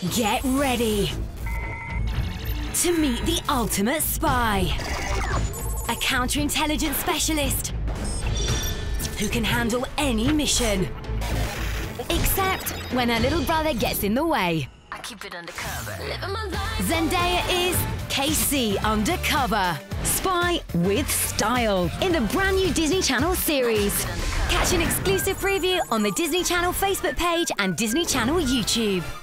Get ready to meet the ultimate spy. A counterintelligence specialist who can handle any mission. Except when her little brother gets in the way. I keep it undercover. Living my life. Zendaya is KC Undercover. Spy with style in the brand new Disney Channel series. Catch an exclusive preview on the Disney Channel Facebook page and Disney Channel YouTube.